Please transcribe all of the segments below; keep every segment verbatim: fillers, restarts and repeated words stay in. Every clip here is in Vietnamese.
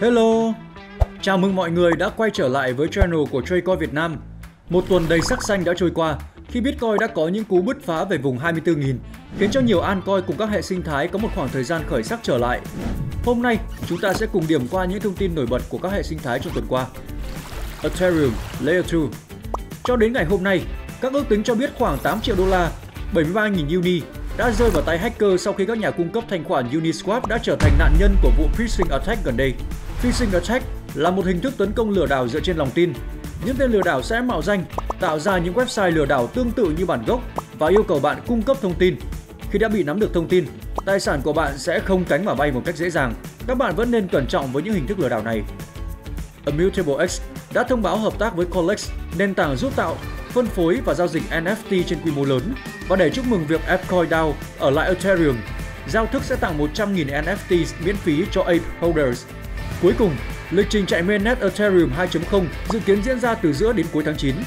Hello! Chào mừng mọi người đã quay trở lại với channel của Tradecoin Việt Nam. Một tuần đầy sắc xanh đã trôi qua khi Bitcoin đã có những cú bứt phá về vùng hai mươi tư nghìn, khiến cho nhiều altcoin cùng các hệ sinh thái có một khoảng thời gian khởi sắc trở lại. Hôm nay, chúng ta sẽ cùng điểm qua những thông tin nổi bật của các hệ sinh thái trong tuần qua. Ethereum Layer hai. Cho đến ngày hôm nay, các ước tính cho biết khoảng tám triệu đô la, bảy mươi ba nghìn uni đã rơi vào tay hacker sau khi các nhà cung cấp thanh khoản Uniswap đã trở thành nạn nhân của vụ phishing attack gần đây. Phishing attack là một hình thức tấn công lừa đảo dựa trên lòng tin. Những tên lừa đảo sẽ mạo danh, tạo ra những website lừa đảo tương tự như bản gốc và yêu cầu bạn cung cấp thông tin. Khi đã bị nắm được thông tin, tài sản của bạn sẽ không cánh mà bay một cách dễ dàng. Các bạn vẫn nên cẩn trọng với những hình thức lừa đảo này. Immutable X đã thông báo hợp tác với Colex, nền tảng giúp tạo, phân phối và giao dịch en ép tê trên quy mô lớn. Và để chúc mừng việc ApeCoin đê a o ở lại Ethereum, giao thức sẽ tặng một trăm nghìn en ép tê miễn phí cho Ape holders. Cuối cùng, lịch trình chạy mainnet Ethereum hai chấm không dự kiến diễn ra từ giữa đến cuối tháng chín.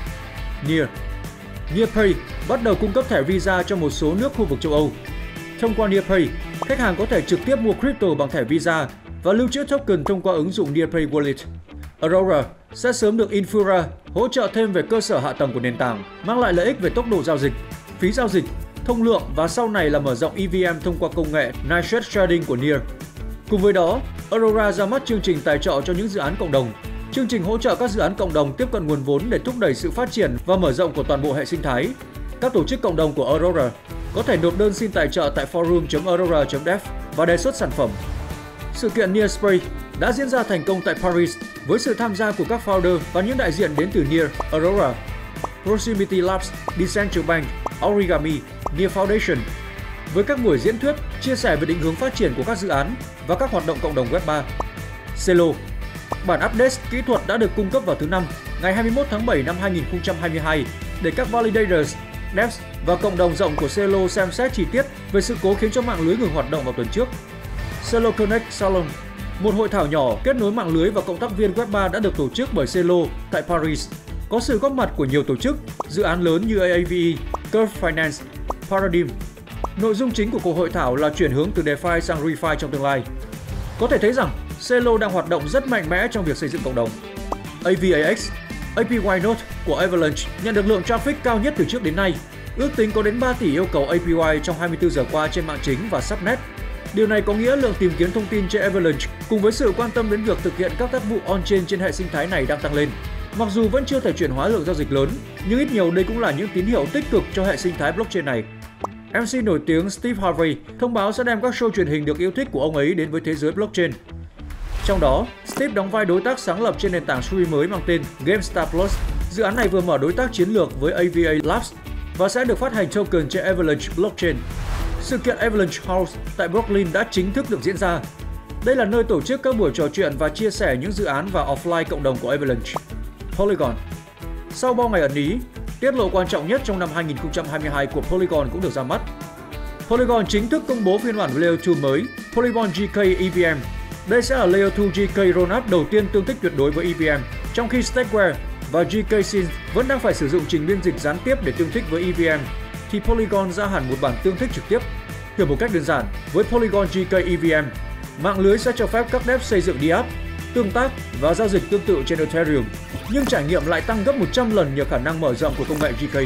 Near Nearpay bắt đầu cung cấp thẻ Visa cho một số nước khu vực châu Âu. Thông qua Nearpay, khách hàng có thể trực tiếp mua crypto bằng thẻ Visa và lưu trữ token thông qua ứng dụng Nearpay Wallet. Aurora sẽ sớm được Infura hỗ trợ thêm về cơ sở hạ tầng của nền tảng, mang lại lợi ích về tốc độ giao dịch, phí giao dịch, thông lượng và sau này là mở rộng e vê em thông qua công nghệ Nightshade Trading của Near. Cùng với đó, Aurora ra mắt chương trình tài trợ cho những dự án cộng đồng. Chương trình hỗ trợ các dự án cộng đồng tiếp cận nguồn vốn để thúc đẩy sự phát triển và mở rộng của toàn bộ hệ sinh thái. Các tổ chức cộng đồng của Aurora có thể nộp đơn xin tài trợ tại forum chấm aurora chấm dev và đề xuất sản phẩm. Sự kiện Near Spray đã diễn ra thành công tại Paris với sự tham gia của các founder và những đại diện đến từ Near, Aurora, Proximity Labs, Decentral Bank, Origami, Near Foundation. Với các buổi diễn thuyết, chia sẻ về định hướng phát triển của các dự án và các hoạt động cộng đồng web ba. Celo. Bản update kỹ thuật đã được cung cấp vào thứ Năm, ngày hai mươi mốt tháng bảy năm hai nghìn không trăm hai mươi hai để các validators, devs và cộng đồng rộng của Celo xem xét chi tiết về sự cố khiến cho mạng lưới ngừng hoạt động vào tuần trước. Celo Connect Salon, một hội thảo nhỏ kết nối mạng lưới và cộng tác viên web ba đã được tổ chức bởi Celo tại Paris. Có sự góp mặt của nhiều tổ chức, dự án lớn như a a vê e, Curve Finance, Paradigm. Nội dung chính của cuộc hội thảo là chuyển hướng từ DeFi sang ReFi trong tương lai. Có thể thấy rằng Celo đang hoạt động rất mạnh mẽ trong việc xây dựng cộng đồng. a vê a ích, a pê i Node của Avalanche nhận được lượng traffic cao nhất từ trước đến nay. Ước tính có đến ba tỷ yêu cầu a pê i trong hai mươi tư giờ qua trên mạng chính và subnet. Điều này có nghĩa lượng tìm kiếm thông tin trên Avalanche cùng với sự quan tâm đến việc thực hiện các tác vụ on-chain trên hệ sinh thái này đang tăng lên. Mặc dù vẫn chưa thể chuyển hóa lượng giao dịch lớn, nhưng ít nhiều đây cũng là những tín hiệu tích cực cho hệ sinh thái blockchain này. em xê nổi tiếng Steve Harvey thông báo sẽ đem các show truyền hình được yêu thích của ông ấy đến với thế giới blockchain. Trong đó, Steve đóng vai đối tác sáng lập trên nền tảng stream mới mang tên GameStar Plus. Dự án này vừa mở đối tác chiến lược với a vê a Labs và sẽ được phát hành token trên Avalanche Blockchain. Sự kiện Avalanche House tại Brooklyn đã chính thức được diễn ra. Đây là nơi tổ chức các buổi trò chuyện và chia sẻ những dự án và offline cộng đồng của Avalanche. Polygon. Sau bao ngày ẩn ý, tiết lộ quan trọng nhất trong năm hai nghìn không trăm hai mươi hai của Polygon cũng được ra mắt. Polygon chính thức công bố phiên bản Layer hai mới, Polygon giê ca e vê em. Đây sẽ là Layer hai giê ca rollup đầu tiên tương thích tuyệt đối với e vê em, trong khi Stakeware và giê ca Synth vẫn đang phải sử dụng trình biên dịch gián tiếp để tương thích với e vê em, thì Polygon ra hẳn một bản tương thích trực tiếp. Hiểu một cách đơn giản, với Polygon giê ca e vê em, mạng lưới sẽ cho phép các dev xây dựng dApp, tương tác và giao dịch tương tự trên Ethereum, nhưng trải nghiệm lại tăng gấp một trăm lần nhờ khả năng mở rộng của công nghệ giê ca.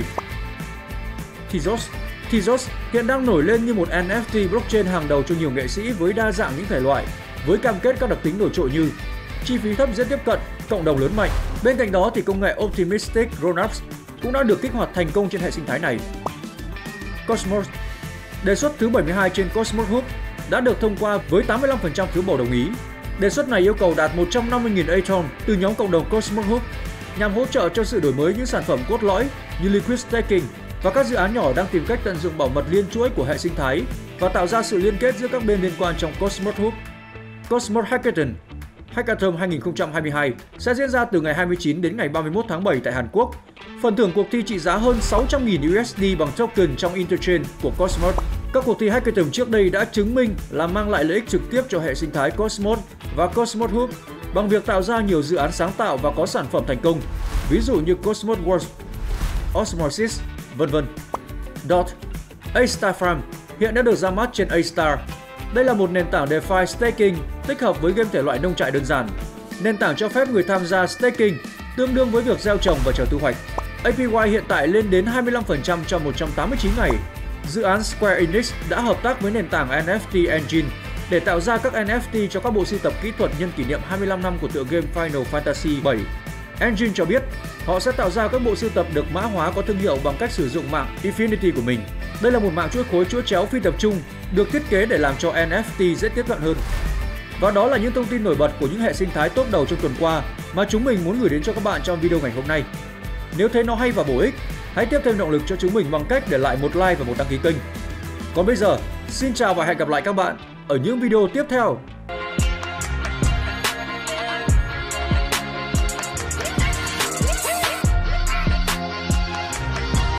Tezos Tezos hiện đang nổi lên như một en ép tê blockchain hàng đầu cho nhiều nghệ sĩ với đa dạng những thể loại, với cam kết các đặc tính nổi trội như chi phí thấp dễ tiếp cận, cộng đồng lớn mạnh. Bên cạnh đó thì công nghệ Optimistic Rollups cũng đã được kích hoạt thành công trên hệ sinh thái này. Cosmos. Đề xuất thứ bảy mươi hai trên Cosmos Hub đã được thông qua với tám mươi lăm phần trăm phiếu bầu đồng ý. Đề xuất này yêu cầu đạt một trăm năm mươi nghìn Aton từ nhóm cộng đồng Cosmos Hub nhằm hỗ trợ cho sự đổi mới những sản phẩm cốt lõi như Liquid Staking và các dự án nhỏ đang tìm cách tận dụng bảo mật liên chuỗi của hệ sinh thái và tạo ra sự liên kết giữa các bên liên quan trong Cosmos Hub. Cosmos Hackathon Hackathon hai nghìn không trăm hai mươi hai sẽ diễn ra từ ngày hai mươi chín đến ngày ba mươi mốt tháng bảy tại Hàn Quốc. Phần thưởng cuộc thi trị giá hơn sáu trăm nghìn u ét đê bằng token trong Interchain của Cosmos. Các cuộc thi Hackathon trước đây đã chứng minh là mang lại lợi ích trực tiếp cho hệ sinh thái Cosmos và Cosmos Hub bằng việc tạo ra nhiều dự án sáng tạo và có sản phẩm thành công, ví dụ như Cosmos World, Osmosis, vân vân. Dot A-Star Farm hiện đã được ra mắt trên A-Star. Đây là một nền tảng DeFi staking tích hợp với game thể loại nông trại đơn giản. Nền tảng cho phép người tham gia staking tương đương với việc gieo trồng và chờ thu hoạch. a pê i hiện tại lên đến hai mươi lăm phần trăm trong một trăm tám mươi chín ngày. Dự án Square Enix đã hợp tác với nền tảng en ép tê Engine để tạo ra các en ép tê cho các bộ sưu tập kỹ thuật nhân kỷ niệm hai mươi lăm năm của tựa game Final Fantasy bảy. Engine cho biết họ sẽ tạo ra các bộ sưu tập được mã hóa có thương hiệu bằng cách sử dụng mạng Infinity của mình. Đây là một mạng chuỗi khối chuỗi chéo phi tập trung được thiết kế để làm cho en ép tê dễ tiếp cận hơn. Và đó là những thông tin nổi bật của những hệ sinh thái top đầu trong tuần qua mà chúng mình muốn gửi đến cho các bạn trong video ngày hôm nay. Nếu thấy nó hay và bổ ích, hãy tiếp thêm động lực cho chúng mình bằng cách để lại một like và một đăng ký kênh. Còn bây giờ, xin chào và hẹn gặp lại các bạn ở những video tiếp theo.